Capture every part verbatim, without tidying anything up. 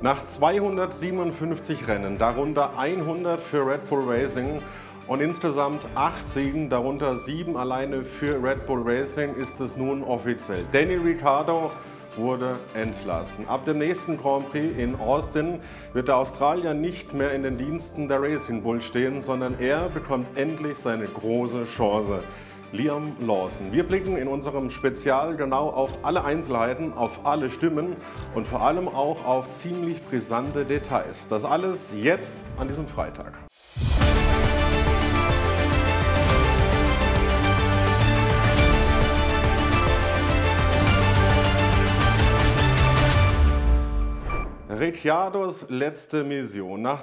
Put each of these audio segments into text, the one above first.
Nach zweihundertsiebenundfünfzig Rennen, darunter hundert für Red Bull Racing und insgesamt acht Siegen, darunter sieben alleine für Red Bull Racing, ist es nun offiziell. Daniel Ricciardo wurde entlassen. Ab dem nächsten Grand Prix in Austin wird der Australier nicht mehr in den Diensten der Racing Bull stehen, sondern er bekommt endlich seine große Chance. Liam Lawson. Wir blicken in unserem Spezial genau auf alle Einzelheiten, auf alle Stimmen und vor allem auch auf ziemlich brisante Details. Das alles jetzt an diesem Freitag. Ricciardos letzte Mission. Nach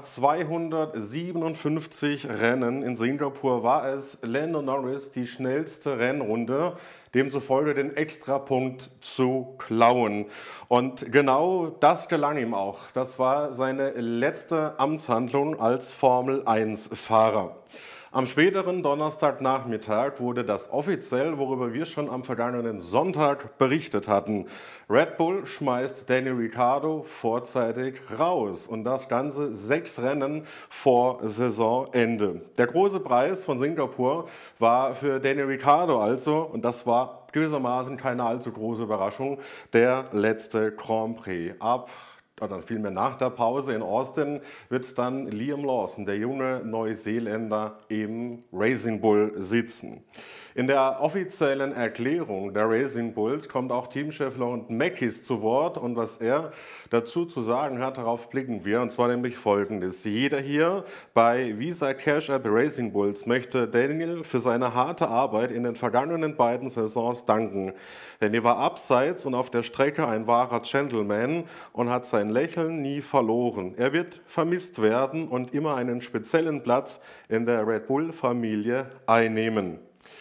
zweihundertsiebenundfünfzig Rennen in Singapur war es Lando Norris die schnellste Rennrunde, demzufolge den Extrapunkt zu klauen. Und genau das gelang ihm auch. Das war seine letzte Amtshandlung als Formel eins Fahrer. Am späteren Donnerstagnachmittag wurde das offiziell, worüber wir schon am vergangenen Sonntag berichtet hatten. Red Bull schmeißt Daniel Ricciardo vorzeitig raus und das Ganze sechs Rennen vor Saisonende. Der große Preis von Singapur war für Daniel Ricciardo also, und das war gewissermaßen keine allzu große Überraschung, der letzte Grand Prix. Ab oder vielmehr nach der Pause in Austin wird dann Liam Lawson, der junge Neuseeländer, im Racing Bull sitzen. In der offiziellen Erklärung der Racing Bulls kommt auch Teamchef Laurent Mekies zu Wort und was er dazu zu sagen hat, darauf blicken wir, und zwar nämlich Folgendes. Jeder hier bei Visa Cash App Racing Bulls möchte Daniel für seine harte Arbeit in den vergangenen beiden Saisons danken, denn er war abseits und auf der Strecke ein wahrer Gentleman und hat sein Lächeln nie verloren. Er wird vermisst werden und immer einen speziellen Platz in der Red Bull-Familie einnehmen.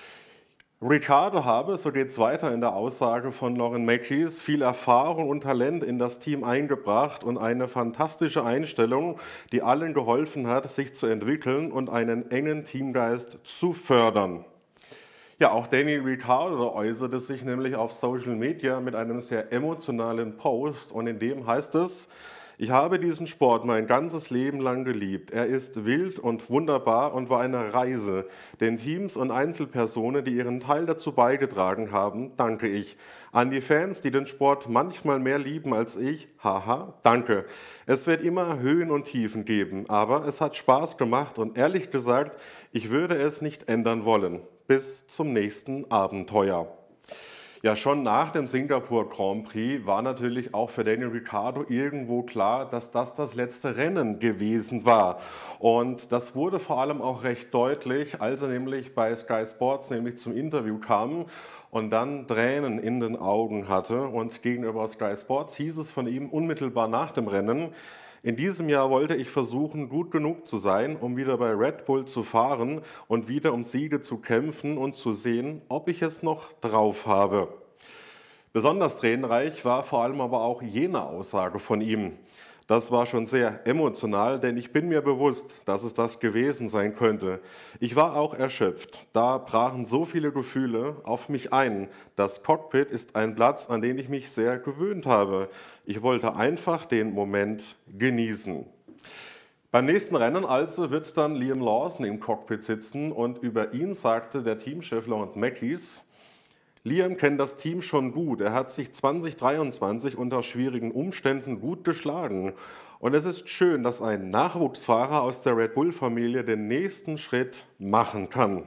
Ricciardo habe, so geht es weiter in der Aussage von Laurent Mekies, viel Erfahrung und Talent in das Team eingebracht und eine fantastische Einstellung, die allen geholfen hat, sich zu entwickeln und einen engen Teamgeist zu fördern. Ja, auch Daniel Ricciardo äußerte sich nämlich auf Social Media mit einem sehr emotionalen Post und in dem heißt es: Ich habe diesen Sport mein ganzes Leben lang geliebt. Er ist wild und wunderbar und war eine Reise. Den Teams und Einzelpersonen, die ihren Teil dazu beigetragen haben, danke ich. An die Fans, die den Sport manchmal mehr lieben als ich, haha, danke. Es wird immer Höhen und Tiefen geben, aber es hat Spaß gemacht und ehrlich gesagt, ich würde es nicht ändern wollen. Bis zum nächsten Abenteuer. Ja, schon nach dem Singapur Grand Prix war natürlich auch für Daniel Ricciardo irgendwo klar, dass das das letzte Rennen gewesen war. Und das wurde vor allem auch recht deutlich, als er nämlich bei Sky Sports nämlich zum Interview kam und dann Tränen in den Augen hatte. Und gegenüber Sky Sports hieß es von ihm unmittelbar nach dem Rennen: In diesem Jahr wollte ich versuchen, gut genug zu sein, um wieder bei Red Bull zu fahren und wieder um Siege zu kämpfen und zu sehen, ob ich es noch drauf habe. Besonders tränenreich war vor allem aber auch jene Aussage von ihm. Das war schon sehr emotional, denn ich bin mir bewusst, dass es das gewesen sein könnte. Ich war auch erschöpft. Da brachen so viele Gefühle auf mich ein. Das Cockpit ist ein Platz, an den ich mich sehr gewöhnt habe. Ich wollte einfach den Moment genießen. Beim nächsten Rennen also wird dann Liam Lawson im Cockpit sitzen und über ihn sagte der Teamchef Laurent Mekies: Liam kennt das Team schon gut. Er hat sich zweitausenddreiundzwanzig unter schwierigen Umständen gut geschlagen. Und es ist schön, dass ein Nachwuchsfahrer aus der Red Bull-Familie den nächsten Schritt machen kann.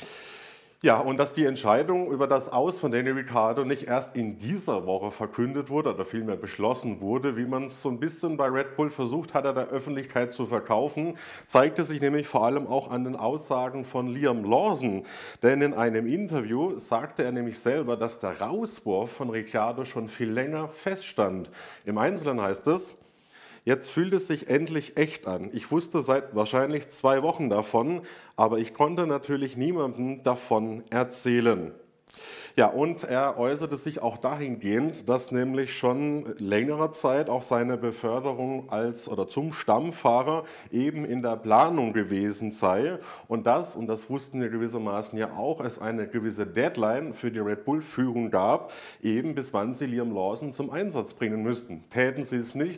Ja, und dass die Entscheidung über das Aus von Daniel Ricciardo nicht erst in dieser Woche verkündet wurde oder vielmehr beschlossen wurde, wie man es so ein bisschen bei Red Bull versucht hat, der Öffentlichkeit zu verkaufen, zeigte sich nämlich vor allem auch an den Aussagen von Liam Lawson. Denn in einem Interview sagte er nämlich selber, dass der Rauswurf von Ricciardo schon viel länger feststand. Im Einzelnen heißt es: Jetzt fühlt es sich endlich echt an. Ich wusste seit wahrscheinlich zwei Wochen davon, aber ich konnte natürlich niemandem davon erzählen. Ja, und er äußerte sich auch dahingehend, dass nämlich schon längere Zeit auch seine Beförderung als oder zum Stammfahrer eben in der Planung gewesen sei. Und das, und das wussten wir gewissermaßen ja auch, es eine gewisse Deadline für die Red Bull-Führung gab, eben bis wann sie Liam Lawson zum Einsatz bringen müssten. Täten sie es nicht,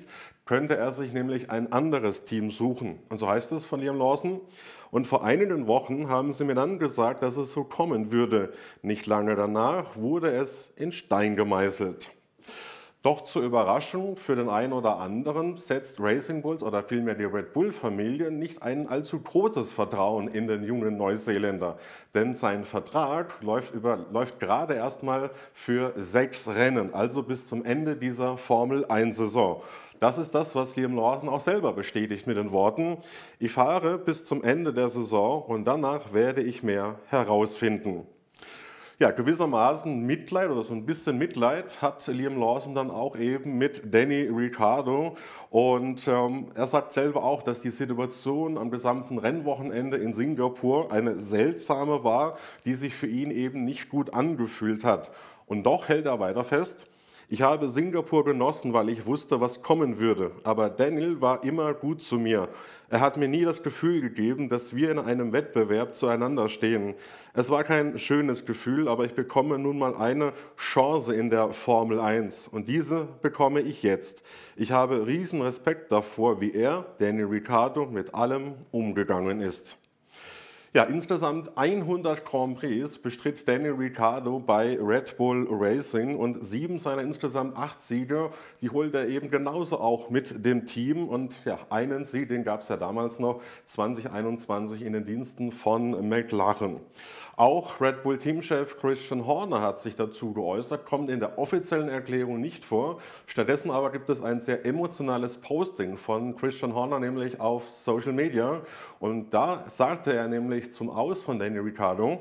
könnte er sich nämlich ein anderes Team suchen. Und so heißt es von Liam Lawson. Und vor einigen Wochen haben sie mir dann gesagt, dass es so kommen würde. Nicht lange danach wurde es in Stein gemeißelt. Doch zur Überraschung für den einen oder anderen setzt Racing Bulls oder vielmehr die Red Bull-Familie nicht ein allzu großes Vertrauen in den jungen Neuseeländer. Denn sein Vertrag läuft, über, läuft gerade erstmal für sechs Rennen, also bis zum Ende dieser Formel eins Saison. Das ist das, was Liam Lawson auch selber bestätigt mit den Worten: Ich fahre bis zum Ende der Saison und danach werde ich mehr herausfinden. Ja, gewissermaßen Mitleid oder so ein bisschen Mitleid hat Liam Lawson dann auch eben mit Danny Ricciardo. Und ähm, er sagt selber auch, dass die Situation am gesamten Rennwochenende in Singapur eine seltsame war, die sich für ihn eben nicht gut angefühlt hat. Und doch hält er weiter fest: Ich habe Singapur genossen, weil ich wusste, was kommen würde. Aber Daniel war immer gut zu mir. Er hat mir nie das Gefühl gegeben, dass wir in einem Wettbewerb zueinander stehen. Es war kein schönes Gefühl, aber ich bekomme nun mal eine Chance in der Formel eins. Und diese bekomme ich jetzt. Ich habe riesen Respekt davor, wie er, Daniel Ricciardo, mit allem umgegangen ist. Ja, insgesamt hundert Grand Prix bestritt Daniel Ricciardo bei Red Bull Racing und sieben seiner insgesamt acht Siege, die holt er eben genauso auch mit dem Team. Und ja, einen Sieg, den gab es ja damals noch zwanzig einundzwanzig in den Diensten von McLaren. Auch Red Bull Teamchef Christian Horner hat sich dazu geäußert, kommt in der offiziellen Erklärung nicht vor. Stattdessen aber gibt es ein sehr emotionales Posting von Christian Horner, nämlich auf Social Media. Und da sagte er nämlich zum Aus von Daniel Ricciardo: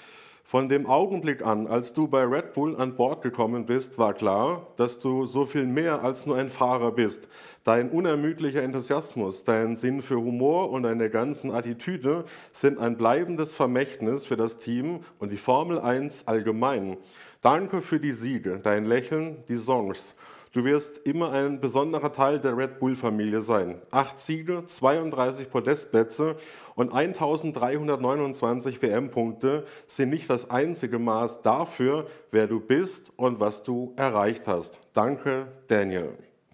Von dem Augenblick an, als du bei Red Bull an Bord gekommen bist, war klar, dass du so viel mehr als nur ein Fahrer bist. Dein unermüdlicher Enthusiasmus, dein Sinn für Humor und deine ganzen Attitüde sind ein bleibendes Vermächtnis für das Team und die Formel eins allgemein. Danke für die Siege, dein Lächeln, die Songs. Du wirst immer ein besonderer Teil der Red Bull-Familie sein. Acht Siege, zweiunddreißig Podestplätze und eintausenddreihundertneunundzwanzig W M-Punkte sind nicht das einzige Maß dafür, wer du bist und was du erreicht hast. Danke, Daniel.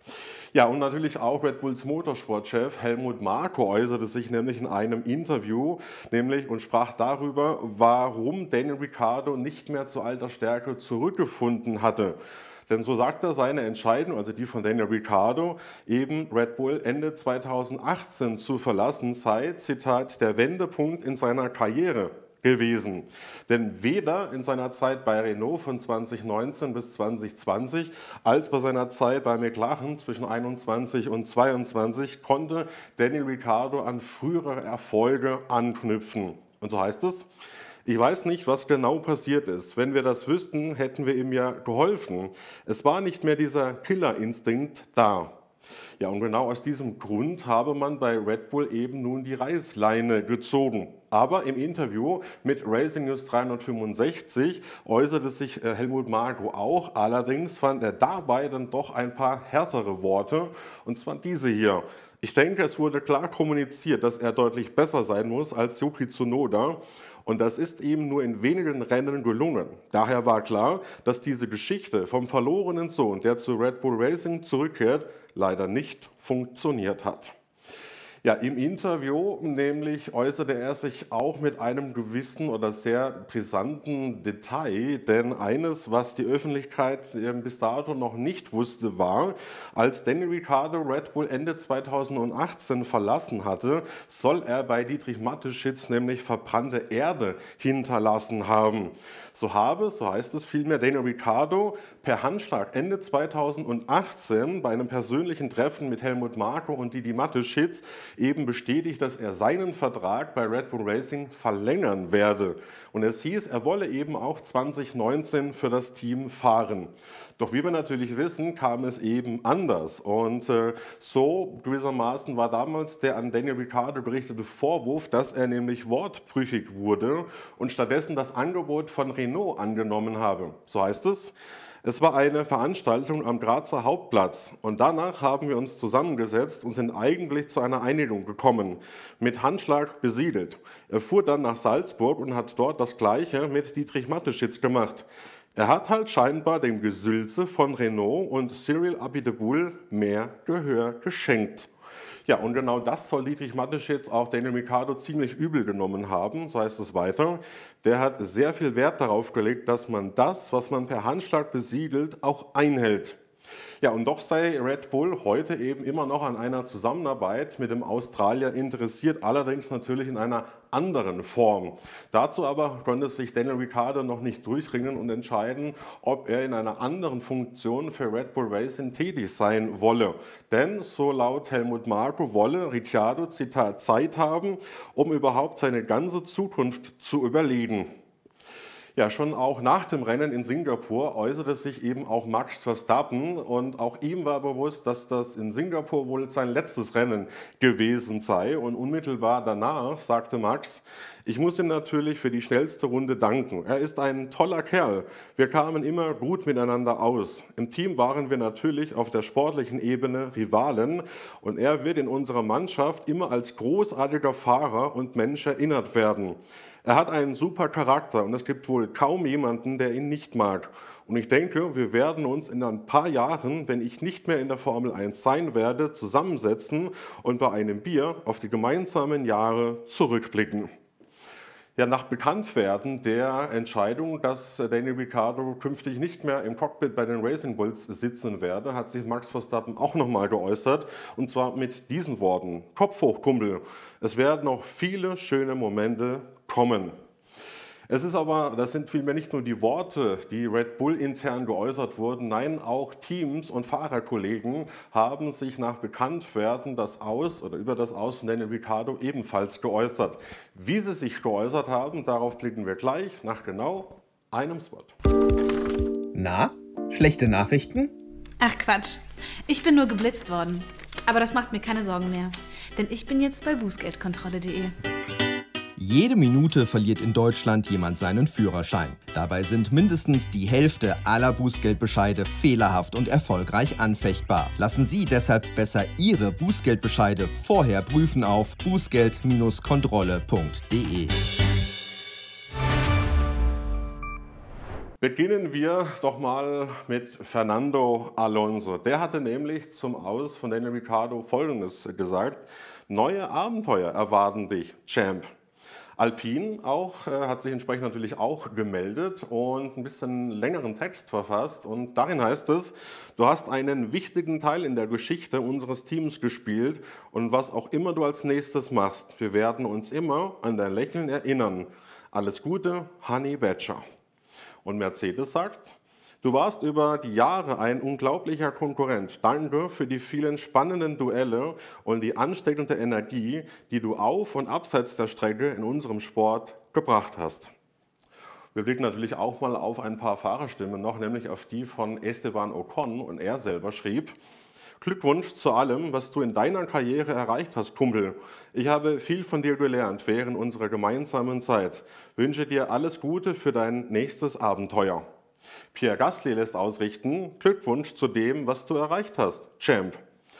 Ja, und natürlich auch Red Bulls Motorsportchef Helmut Marko äußerte sich nämlich in einem Interview nämlich und sprach darüber, warum Daniel Ricciardo nicht mehr zu alter Stärke zurückgefunden hatte. Denn so sagt er, seine Entscheidung, also die von Daniel Ricciardo, eben Red Bull Ende zweitausendachtzehn zu verlassen, sei, Zitat, der Wendepunkt in seiner Karriere gewesen. Denn weder in seiner Zeit bei Renault von zweitausendneunzehn bis zweitausendzwanzig als bei seiner Zeit bei McLaren zwischen einundzwanzig und zweiundzwanzig konnte Daniel Ricciardo an frühere Erfolge anknüpfen. Und so heißt es: Ich weiß nicht, was genau passiert ist. Wenn wir das wüssten, hätten wir ihm ja geholfen. Es war nicht mehr dieser Killerinstinkt da. Ja, und genau aus diesem Grund habe man bei Red Bull eben nun die Reißleine gezogen. Aber im Interview mit Racing News dreihundertfünfundsechzig äußerte sich Helmut Marko auch. Allerdings fand er dabei dann doch ein paar härtere Worte, und zwar diese hier: Ich denke, es wurde klar kommuniziert, dass er deutlich besser sein muss als Yuki Tsunoda. Und das ist ihm nur in wenigen Rennen gelungen. Daher war klar, dass diese Geschichte vom verlorenen Sohn, der zu Red Bull Racing zurückkehrt, leider nicht funktioniert hat. Ja, im Interview nämlich äußerte er sich auch mit einem gewissen oder sehr brisanten Detail, denn eines, was die Öffentlichkeit bis dato noch nicht wusste, war: Als Daniel Ricciardo Red Bull Ende zweitausendachtzehn verlassen hatte, soll er bei Dietrich Mateschitz nämlich verbrannte Erde hinterlassen haben. So habe, so heißt es vielmehr, Daniel Ricciardo per Handschlag Ende zweitausendachtzehn bei einem persönlichen Treffen mit Helmut Marko und Didi Mateschitz eben bestätigt, dass er seinen Vertrag bei Red Bull Racing verlängern werde. Und es hieß, er wolle eben auch zweitausendneunzehn für das Team fahren. Doch wie wir natürlich wissen, kam es eben anders. Und äh, so gewissermaßen war damals der an Daniel Ricciardo gerichtete Vorwurf, dass er nämlich wortbrüchig wurde und stattdessen das Angebot von Renault angenommen habe. So heißt es: Es war eine Veranstaltung am Grazer Hauptplatz und danach haben wir uns zusammengesetzt und sind eigentlich zu einer Einigung gekommen, mit Handschlag besiegelt. Er fuhr dann nach Salzburg und hat dort das Gleiche mit Dietrich Mateschitz gemacht. Er hat halt scheinbar dem Gesülze von Renault und Cyril Abiteboul mehr Gehör geschenkt. Ja, und genau das soll Dietrich Mateschitz auch Daniel Ricciardo ziemlich übel genommen haben, so heißt es weiter. Der hat sehr viel Wert darauf gelegt, dass man das, was man per Handschlag besiegelt, auch einhält. Ja, und doch sei Red Bull heute eben immer noch an einer Zusammenarbeit mit dem Australier interessiert, allerdings natürlich in einer anderen Form. Dazu aber konnte sich Daniel Ricciardo noch nicht durchringen und entscheiden, ob er in einer anderen Funktion für Red Bull Racing tätig sein wolle. Denn, so laut Helmut Marko, wolle Ricciardo, Zitat, Zeit haben, um überhaupt seine ganze Zukunft zu überlegen. Ja, schon auch nach dem Rennen in Singapur äußerte sich eben auch Max Verstappen und auch ihm war bewusst, dass das in Singapur wohl sein letztes Rennen gewesen sei und unmittelbar danach sagte Max: Ich muss ihm natürlich für die schnellste Runde danken. Er ist ein toller Kerl. Wir kamen immer gut miteinander aus. Im Team waren wir natürlich auf der sportlichen Ebene Rivalen und er wird in unserer Mannschaft immer als großartiger Fahrer und Mensch erinnert werden. Er hat einen super Charakter und es gibt wohl kaum jemanden, der ihn nicht mag. Und ich denke, wir werden uns in ein paar Jahren, wenn ich nicht mehr in der Formel eins sein werde, zusammensetzen und bei einem Bier auf die gemeinsamen Jahre zurückblicken. Ja, nach Bekanntwerden der Entscheidung, dass Daniel Ricciardo künftig nicht mehr im Cockpit bei den Racing Bulls sitzen werde, hat sich Max Verstappen auch nochmal geäußert. Und zwar mit diesen Worten: Kopf hoch, Kumpel, es werden noch viele schöne Momente kommen. Es ist aber, das sind vielmehr nicht nur die Worte, die Red Bull intern geäußert wurden, nein, auch Teams und Fahrerkollegen haben sich nach Bekanntwerden das Aus oder über das Aus von Daniel Ricciardo ebenfalls geäußert. Wie sie sich geäußert haben, darauf blicken wir gleich nach genau einem Spot. Na, schlechte Nachrichten? Ach Quatsch, ich bin nur geblitzt worden. Aber das macht mir keine Sorgen mehr, denn ich bin jetzt bei bußgeldkontrolle punkt de. Jede Minute verliert in Deutschland jemand seinen Führerschein. Dabei sind mindestens die Hälfte aller Bußgeldbescheide fehlerhaft und erfolgreich anfechtbar. Lassen Sie deshalb besser Ihre Bußgeldbescheide vorher prüfen auf bußgeld Kontrolle punkt de. Beginnen wir doch mal mit Fernando Alonso. Der hatte nämlich zum Aus von Daniel Ricciardo Folgendes gesagt: Neue Abenteuer erwarten dich, Champ. Alpine auch, äh, hat sich entsprechend natürlich auch gemeldet und ein bisschen längeren Text verfasst. Und darin heißt es: Du hast einen wichtigen Teil in der Geschichte unseres Teams gespielt und was auch immer du als nächstes machst, wir werden uns immer an dein Lächeln erinnern. Alles Gute, Honey Badger. Und Mercedes sagt: Du warst über die Jahre ein unglaublicher Konkurrent. Danke für die vielen spannenden Duelle und die ansteckende Energie, die du auf und abseits der Strecke in unserem Sport gebracht hast. Wir blicken natürlich auch mal auf ein paar Fahrerstimmen noch, nämlich auf die von Esteban Ocon, und er selber schrieb: Glückwunsch zu allem, was du in deiner Karriere erreicht hast, Kumpel. Ich habe viel von dir gelernt während unserer gemeinsamen Zeit. Wünsche dir alles Gute für dein nächstes Abenteuer. Pierre Gasly lässt ausrichten: Glückwunsch zu dem, was du erreicht hast, Champ.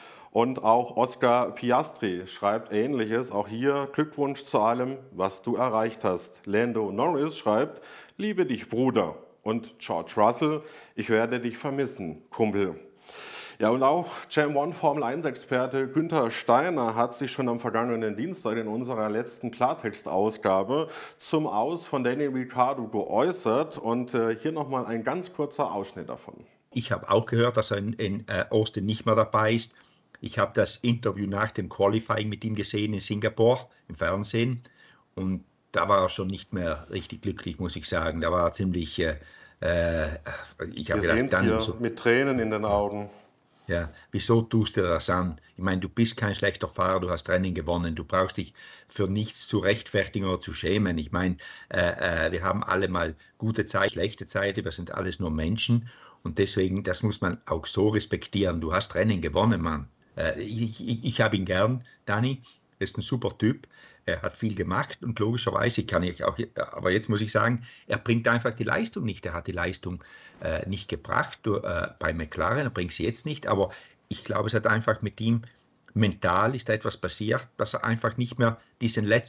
Und auch Oscar Piastri schreibt Ähnliches. Auch hier Glückwunsch zu allem, was du erreicht hast. Lando Norris schreibt: Liebe dich, Bruder. Und George Russell: Ich werde dich vermissen, Kumpel. Ja, und auch Champ eins Formel eins Experte Günther Steiner hat sich schon am vergangenen Dienstag in unserer letzten Klartextausgabe zum Aus von Daniel Ricciardo geäußert. Und äh, hier nochmal ein ganz kurzer Ausschnitt davon. Ich habe auch gehört, dass er in, in äh, Austin nicht mehr dabei ist. Ich habe das Interview nach dem Qualifying mit ihm gesehen in Singapur im Fernsehen. Und da war er schon nicht mehr richtig glücklich, muss ich sagen. Da war er ziemlich... Äh, äh, ich habe gedacht, dann hier so, mit Tränen in den Augen. Ja, wieso tust du das an? Ich meine, du bist kein schlechter Fahrer, du hast Rennen gewonnen, du brauchst dich für nichts zu rechtfertigen oder zu schämen. Ich meine, äh, äh, wir haben alle mal gute Zeit, schlechte Zeiten, wir sind alles nur Menschen und deswegen, das muss man auch so respektieren. Du hast Rennen gewonnen, Mann. Äh, ich ich, ich habe ihn gern, Dani, er ist ein super Typ. Er hat viel gemacht und logischerweise kann ich auch, aber jetzt muss ich sagen, er bringt einfach die Leistung nicht. Er hat die Leistung äh, nicht gebracht äh, bei McLaren, er bringt sie jetzt nicht, aber ich glaube, es hat einfach mit ihm mental ist da etwas passiert, dass er einfach nicht mehr diesen letzten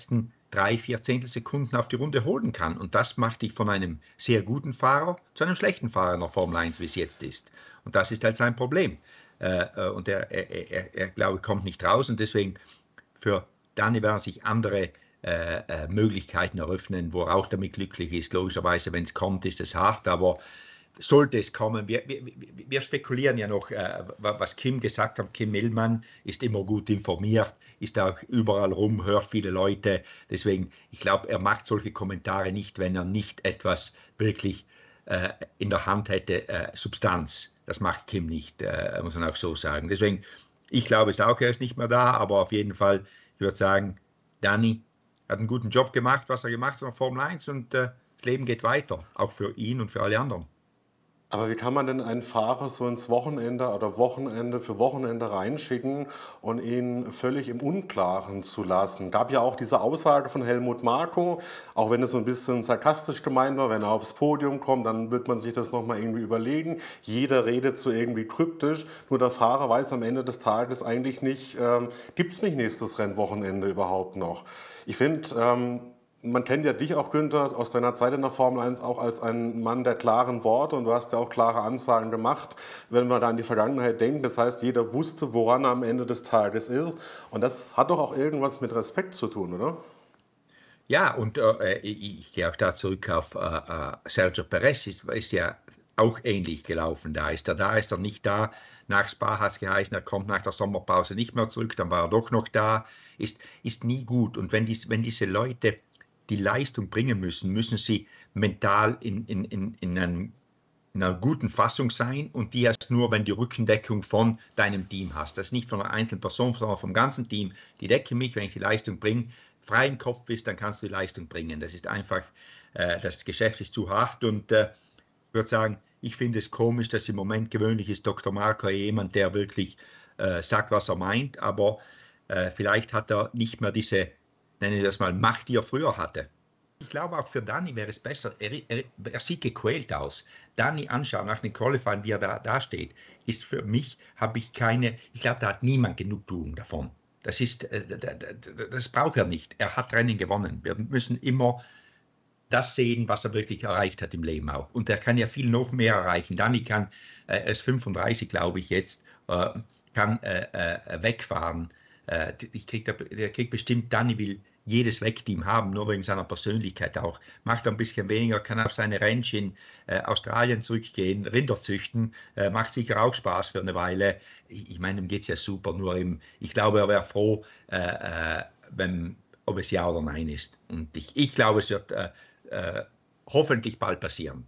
drei, vier Zehntelsekunden auf die Runde holen kann. Und das macht dich von einem sehr guten Fahrer zu einem schlechten Fahrer in der Formel eins, wie es jetzt ist. Und das ist halt sein Problem. Äh, und er, er, er, er, glaube ich, kommt nicht raus. Und deswegen für Danny werden sich andere äh, äh, Möglichkeiten eröffnen, wo er auch damit glücklich ist. Logischerweise, wenn es kommt, ist es hart, aber sollte es kommen, wir, wir, wir spekulieren ja noch, äh, was Kim gesagt hat. Kim Millman ist immer gut informiert, ist auch überall rum, hört viele Leute. Deswegen, ich glaube, er macht solche Kommentare nicht, wenn er nicht etwas wirklich äh, in der Hand hätte, äh, Substanz. Das macht Kim nicht, äh, muss man auch so sagen. Deswegen, ich glaube es auch, er ist nicht mehr da, aber auf jeden Fall, ich würde sagen, Danny hat einen guten Job gemacht, was er gemacht hat in der Formel eins und äh, das Leben geht weiter, auch für ihn und für alle anderen. Aber wie kann man denn einen Fahrer so ins Wochenende oder Wochenende für Wochenende reinschicken und ihn völlig im Unklaren zu lassen? Gab ja auch diese Aussage von Helmut Marko, auch wenn es so ein bisschen sarkastisch gemeint war, wenn er aufs Podium kommt, dann wird man sich das nochmal irgendwie überlegen. Jeder redet so irgendwie kryptisch, nur der Fahrer weiß am Ende des Tages eigentlich nicht, ähm, gibt es mich nächstes Rennwochenende überhaupt noch? Ich finde, ähm, man kennt ja dich auch, Günther, aus deiner Zeit in der Formel eins auch als ein Mann der klaren Worte und du hast ja auch klare Ansagen gemacht, wenn wir da an die Vergangenheit denken. Das heißt, jeder wusste, woran er am Ende des Tages ist und das hat doch auch irgendwas mit Respekt zu tun, oder? Ja, und äh, ich, ich gehe auch da zurück auf äh, Sergio Perez, ist, ist ja auch ähnlich gelaufen. Da ist er da, ist er nicht da. Nach Spa hat es geheißen, er kommt nach der Sommerpause nicht mehr zurück, dann war er doch noch da. Ist, ist nie gut. Und wenn, dies, wenn diese Leute die Leistung bringen müssen, müssen sie mental in, in, in, in, einem, in einer guten Fassung sein und die erst nur, wenn die Rückendeckung von deinem Team hast. Das ist nicht von einer einzelnen Person, sondern vom ganzen Team. Die decke mich, wenn ich die Leistung bringe. Frei im Kopf bist, dann kannst du die Leistung bringen. Das ist einfach, äh, das Geschäft ist zu hart und äh, ich würde sagen, ich finde es komisch, dass im Moment gewöhnlich ist Doktor Marko jemand, der wirklich äh, sagt, was er meint, aber äh, vielleicht hat er nicht mehr diese, nenne ich das mal, Macht, die er früher hatte. Ich glaube, auch für Danny wäre es besser, er, er, er sieht gequält aus. Danny anschauen, nach dem Qualifying, wie er da, da steht, ist für mich, habe ich keine, ich glaube, da hat niemand Genugtuung davon. Das ist, das braucht er nicht. Er hat Rennen gewonnen. Wir müssen immer das sehen, was er wirklich erreicht hat im Leben auch. Und er kann ja viel noch mehr erreichen. Danny kann, er ist fünfunddreißig, glaube ich jetzt, kann wegfahren. Ich krieg, der kriegt bestimmt, Danny will jedes Wegteam haben, nur wegen seiner Persönlichkeit auch. Macht ein bisschen weniger, kann auf seine Ranch in äh, Australien zurückgehen, Rinder züchten, äh, macht sicher auch Spaß für eine Weile. Ich, ich meine, ihm geht es ja super, nur im, ich glaube, er wäre froh, äh, äh, wenn, ob es ja oder nein ist. Und ich, ich glaube, es wird äh, äh, hoffentlich bald passieren.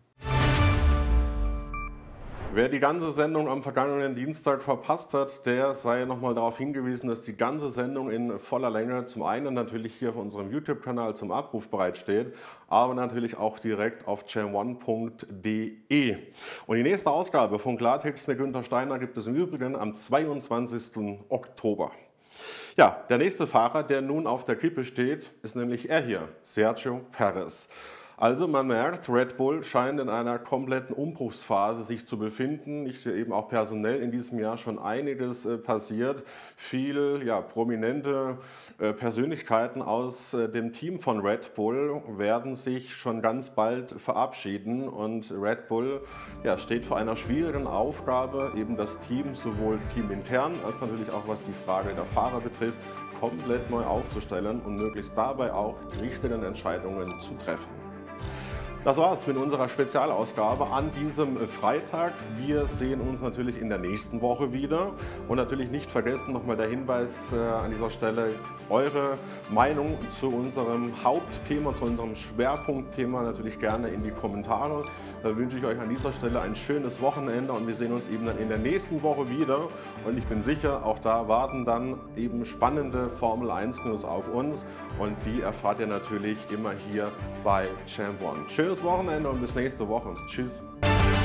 Wer die ganze Sendung am vergangenen Dienstag verpasst hat, der sei nochmal darauf hingewiesen, dass die ganze Sendung in voller Länge zum einen natürlich hier auf unserem YouTube-Kanal zum Abruf bereitsteht, aber natürlich auch direkt auf channel one punkt de. Und die nächste Ausgabe von Klartext mit Günther Steiner gibt es im Übrigen am zweiundzwanzigsten Oktober. Ja, der nächste Fahrer, der nun auf der Kippe steht, ist nämlich er hier, Sergio Perez. Also man merkt, Red Bull scheint in einer kompletten Umbruchsphase sich zu befinden. Nicht eben auch personell in diesem Jahr schon einiges äh, passiert. Viel ja, prominente äh, Persönlichkeiten aus äh, dem Team von Red Bull werden sich schon ganz bald verabschieden. Und Red Bull ja, steht vor einer schwierigen Aufgabe, eben das Team sowohl teamintern als natürlich auch was die Frage der Fahrer betrifft, komplett neu aufzustellen und möglichst dabei auch die richtigen Entscheidungen zu treffen. Das war's mit unserer Spezialausgabe an diesem Freitag. Wir sehen uns natürlich in der nächsten Woche wieder. Und natürlich nicht vergessen, nochmal der Hinweis äh, an dieser Stelle, eure Meinung zu unserem Hauptthema, zu unserem Schwerpunktthema natürlich gerne in die Kommentare. Da wünsche ich euch an dieser Stelle ein schönes Wochenende und wir sehen uns eben dann in der nächsten Woche wieder. Und ich bin sicher, auch da warten dann eben spannende Formel eins News auf uns. Und die erfahrt ihr natürlich immer hier bei Champ One. Schönes Wochenende und bis nächste Woche. Tschüss.